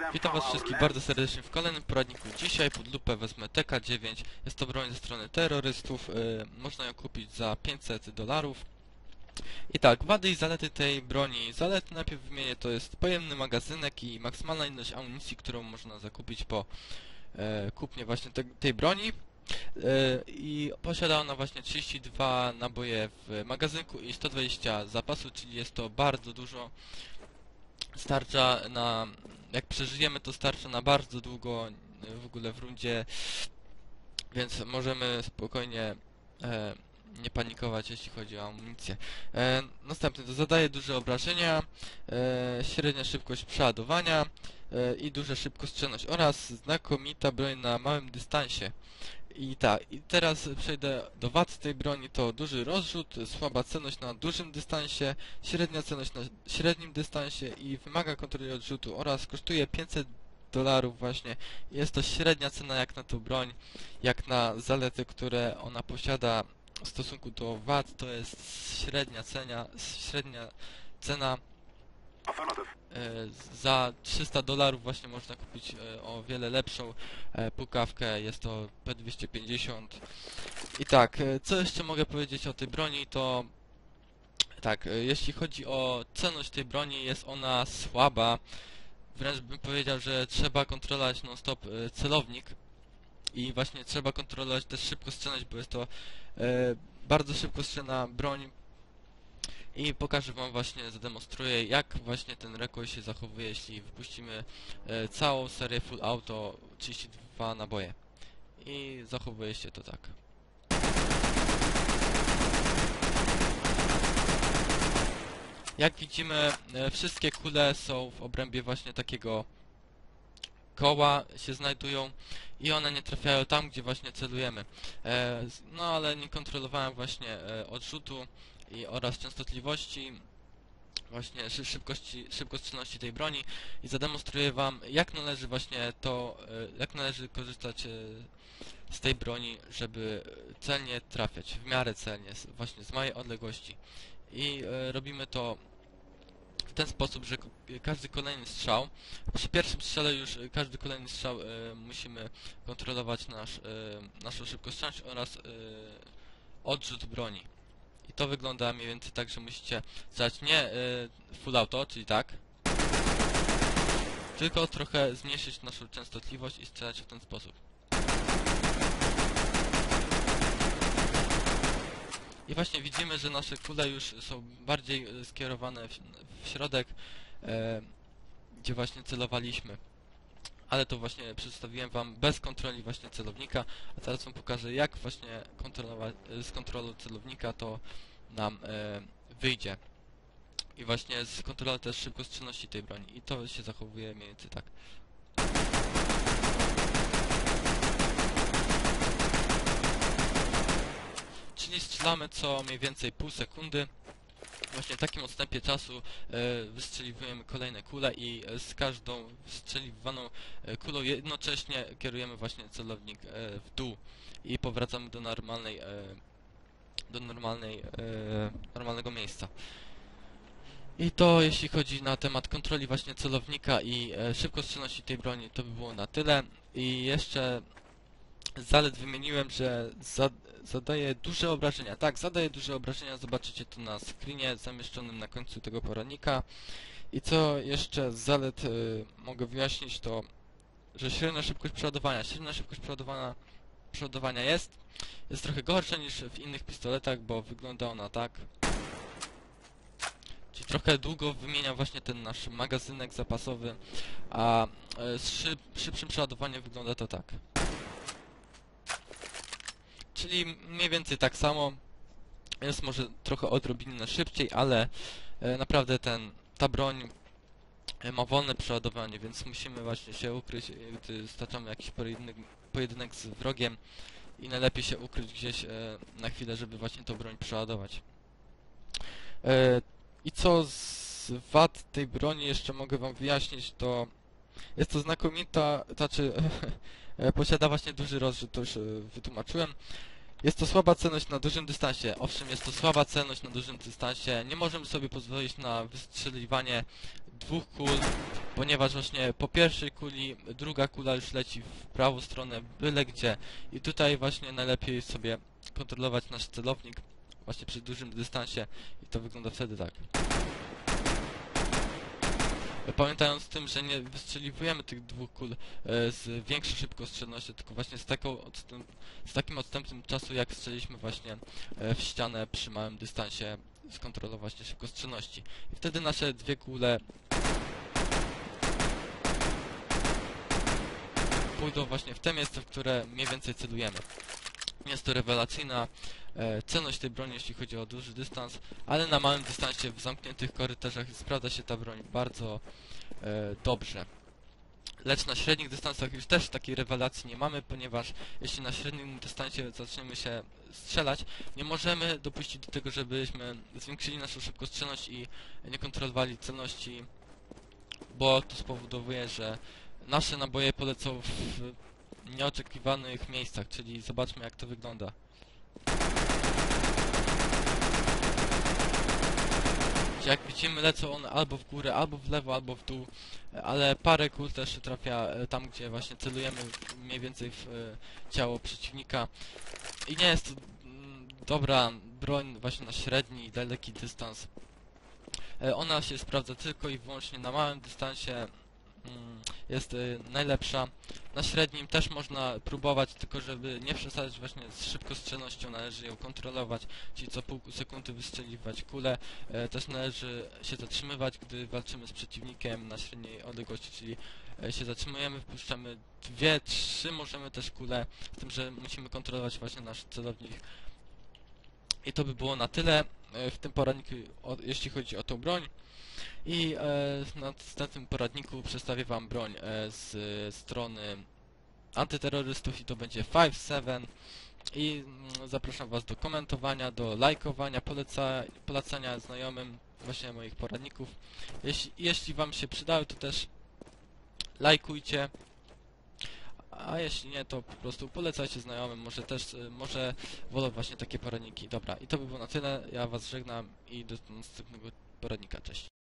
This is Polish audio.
Witam was wszystkich bardzo serdecznie w kolejnym poradniku. Dzisiaj pod lupę wezmę TK9. Jest to broń ze strony terrorystów. Można ją kupić za $500. I tak, wady i zalety tej broni. Zalety najpierw wymienię, to jest pojemny magazynek i maksymalna ilość amunicji, którą można zakupić po kupnie właśnie tej broni. I posiada ona właśnie 32 naboje w magazynku i 120 zapasu, czyli jest to bardzo dużo. Starcza na... jak przeżyjemy, to starcza na bardzo długo w ogóle w rundzie, więc możemy spokojnie nie panikować, jeśli chodzi o amunicję. Następny to zadaje duże obrażenia, średnia szybkość przeładowania i duża szybkostrzelność oraz znakomita broń na małym dystansie. I tak, i teraz przejdę do wad tej broni. To duży rozrzut, słaba celność na dużym dystansie, średnia celność na średnim dystansie i wymaga kontroli odrzutu oraz kosztuje $500 właśnie. Jest to średnia cena jak na tą broń, jak na zalety, które ona posiada w stosunku do wad, to jest średnia cena. Za $300 właśnie można kupić o wiele lepszą pukawkę, jest to P250. I tak, co jeszcze mogę powiedzieć o tej broni, to tak, jeśli chodzi o celność tej broni, jest ona słaba. Wręcz bym powiedział, że trzeba kontrolować non-stop celownik i właśnie trzeba kontrolować też szybkostrzelność, bo jest to bardzo szybkostrzelna broń. I pokażę wam właśnie, zademonstruję, jak właśnie ten recoil się zachowuje, jeśli wypuścimy całą serię full auto, 32 naboje. I zachowuje się to tak. Jak widzimy, wszystkie kule są w obrębie właśnie takiego koła się znajdują i one nie trafiają tam, gdzie właśnie celujemy. No ale nie kontrolowałem właśnie odrzutu oraz częstotliwości, właśnie szybkostrzelności tej broni i zademonstruję wam, jak należy właśnie jak należy korzystać z tej broni, żeby celnie trafiać, w miarę celnie, właśnie z małej odległości. I robimy to w ten sposób, że każdy kolejny strzał, przy pierwszym strzale już każdy kolejny strzał musimy kontrolować naszą szybkostrzelność oraz odrzut broni. I to wygląda mniej więcej tak, że musicie strzelać nie full auto, czyli tak, tylko trochę zmniejszyć naszą częstotliwość i strzelać w ten sposób. I właśnie widzimy, że nasze kule już są bardziej skierowane w środek, gdzie właśnie celowaliśmy. Ale to właśnie przedstawiłem wam bez kontroli właśnie celownika, a teraz wam pokażę, jak właśnie z kontrolą celownika to nam wyjdzie. I właśnie z kontrolą też szybkostrzelności tej broni. I to się zachowuje mniej więcej tak. Czyli strzelamy co mniej więcej pół sekundy. Właśnie w takim odstępie czasu wystrzeliwujemy kolejne kule i z każdą wystrzeliwaną kulą jednocześnie kierujemy właśnie celownik w dół i powracamy do normalnego miejsca. I to jeśli chodzi na temat kontroli właśnie celownika i szybkostrzelności tej broni, to by było na tyle. I jeszcze zalet wymieniłem, że zadaje duże obrażenia. Tak, zadaje duże obrażenia, zobaczycie to na screenie zamieszczonym na końcu tego poradnika. I co jeszcze z zalet mogę wyjaśnić, to że średnia szybkość przeładowania. Średnia szybkość przeładowania jest trochę gorsza niż w innych pistoletach, bo wygląda ona tak. Czyli trochę długo wymienia właśnie ten nasz magazynek zapasowy, a z szybszym przeładowaniem wygląda to tak. Czyli mniej więcej tak samo. Jest może trochę odrobinę szybciej, ale naprawdę ta broń ma wolne przeładowanie, więc musimy właśnie się ukryć, gdy staczamy jakiś pojedynek z wrogiem i najlepiej się ukryć gdzieś na chwilę, żeby właśnie tą broń przeładować. I co z wad tej broni jeszcze mogę wam wyjaśnić, to jest to znakomita, posiada właśnie duży rozrzut, to już wytłumaczyłem. Jest to słaba celność na dużym dystansie. Owszem, jest to słaba celność na dużym dystansie. Nie możemy sobie pozwolić na wystrzeliwanie dwóch kul, ponieważ właśnie po pierwszej kuli druga kula już leci w prawą stronę, byle gdzie. I tutaj właśnie najlepiej sobie kontrolować nasz celownik właśnie przy dużym dystansie i to wygląda wtedy tak. Pamiętając o tym, że nie wystrzeliwujemy tych dwóch kul z większą szybkostrzelnością, tylko właśnie z takim odstępem czasu, jak strzeliliśmy właśnie w ścianę przy małym dystansie z kontrolą właśnie szybkostrzelności. I wtedy nasze dwie kule pójdą właśnie w te miejsce, w które mniej więcej celujemy. Jest to rewelacyjna celność tej broni, jeśli chodzi o duży dystans, ale na małym dystansie w zamkniętych korytarzach sprawdza się ta broń bardzo dobrze. Lecz na średnich dystansach już też takiej rewelacji nie mamy, ponieważ jeśli na średnim dystansie zaczniemy się strzelać, nie możemy dopuścić do tego, żebyśmy zwiększyli naszą szybkostrzelność i nie kontrolowali celności, bo to spowoduje, że nasze naboje polecą w nieoczekiwanych miejscach, czyli zobaczmy, jak to wygląda. Jak widzimy, lecą one albo w górę, albo w lewo, albo w dół, ale parę kul też trafia tam, gdzie właśnie celujemy mniej więcej w ciało przeciwnika. I nie jest to dobra broń właśnie na średni i daleki dystans. Ona się sprawdza tylko i wyłącznie na małym dystansie, jest najlepsza. Na średnim też można próbować, tylko żeby nie przesadzać właśnie z szybkostrzelnością, należy ją kontrolować, czyli co pół sekundy wystrzeliwać kulę. Też należy się zatrzymywać, gdy walczymy z przeciwnikiem na średniej odległości, czyli się zatrzymujemy, wpuszczamy 2-3 możemy też kule, z tym, że musimy kontrolować właśnie nasz celownik. I to by było na tyle w tym poradniku, jeśli chodzi o tą broń. I na tym poradniku przedstawię Wam broń z strony antyterrorystów i to będzie 5-7 i zapraszam Was do komentowania, do lajkowania, polecania znajomym właśnie moich poradników. Jeśli Wam się przydały, to też lajkujcie, a jeśli nie, to po prostu polecajcie znajomym, może wolą właśnie takie poradniki. Dobra, i to by było na tyle, ja Was żegnam i do następnego poradnika, cześć.